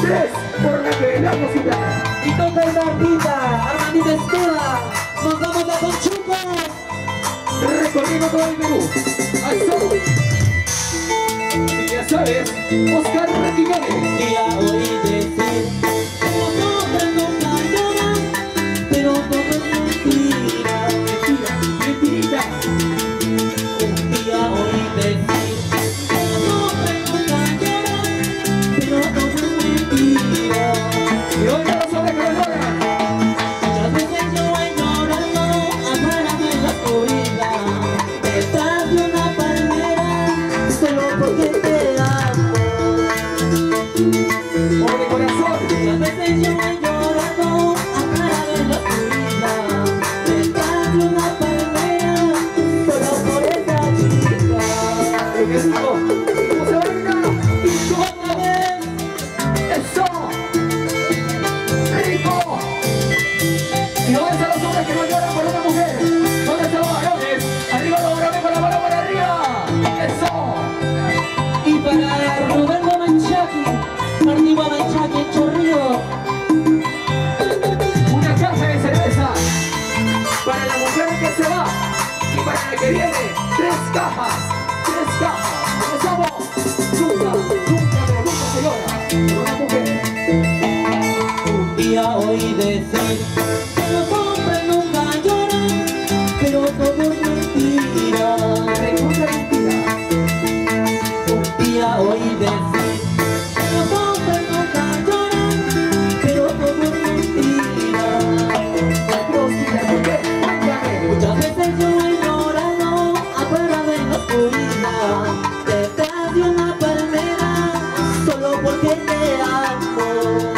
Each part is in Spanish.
3 por la que la cosita. Y toca Armandita, Armandita Estela. Nos vamos a Conchuco. Recorriendo todo el Perú. Al sol. Y ya sabes, Oscar Quiñones. Día oí decir, como nosotras nunca lloran, pero todo es mentira. Mentirita. Un día oí decir, como nosotras nunca lloran, pero todo es mentira. Y hoy ya lo sabe que lo lloran. Muchas veces yo he llorado afuera de la oscuridad, detrás de una palmera, solo porque te amo. Pobre corazón. Muchas veces yo he llorado afuera de la oscuridad, detrás de una palmera, solo por esa chica. Lo que digo, y cómo se baila, y cómo es. Eso. Rico. Y no ves a los hombres que no lloran por una mujer. ¿Dónde están los varones? Arriba los varones con la mano para arriba. Eso. Y para Roberto Manchaki, Martín Manchaki en Chorrillo. Una caja de cerveza para la mujer que se va y para la que viene 3 cajas, 3 cajas. Comenzamos. Nunca, pero nunca se llora por una mujer. Un día oí decir que los hombres nunca lloran, pero todo es mentira. Recuerda mentira. Un día oí decir que los hombres nunca lloran, pero todo es mentira. Dios y la mujer, cuéntame. Muchas veces yo he llorado afuera de la oscuridad, detrás de una palmera, solo porque te amo.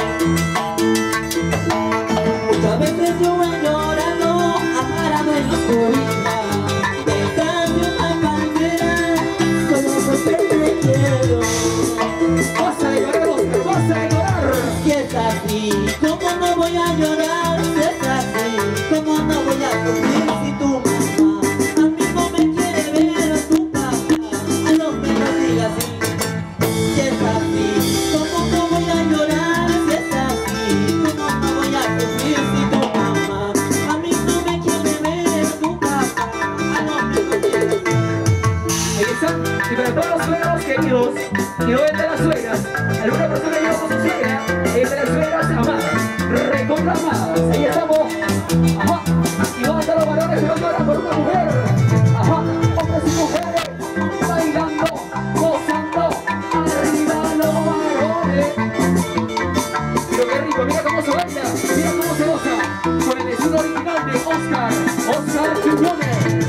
Muchas veces yo he llorado afuera de la oscuridad, detrás de una palmera, solo porque te quiero. Vas a llorar, Oscar, vas a llorar. Si es así, ¿cómo no voy a llorar? Si es así, ¿cómo no voy a sufrir si tu mamá a mí no me quiere ver a tu papá? A lo menos diga así. Si es así, ¿cómo no voy a llorar? Si es así, ¿cómo no voy a sufrir si tu mamá a mí no me quiere ver a tu papá? A lo menos diga así. Ahí están. Y para todos los suegros queridos, y no es de las suegras, alguna persona lleva con su suegra, es de las suegras amadas, recontra amadas. Ahí estamos. Ajá. Y van a estar los varones que no lloran por una mujer. Ajá. Hombres y mujeres, bailando, gozando, arriba los varones. Pero qué rico, mira cómo se baila, mira cómo se goza, con el estilo original de Oscar Quiñones.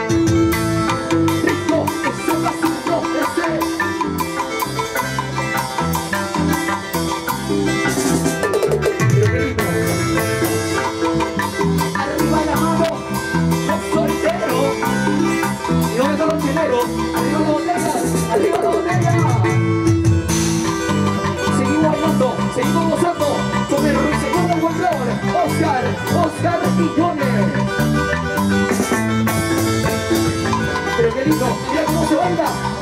Rico, eso pasando, ese. Pero qué lindo. Arriba la mano, los solteros. Y no me los chileros. Arriba las botellas, arriba las botellas. Seguimos bailando, seguimos gozando con el segundo encuentrador, Oscar Quiñones. Pero qué lindo, mira cómo se baila.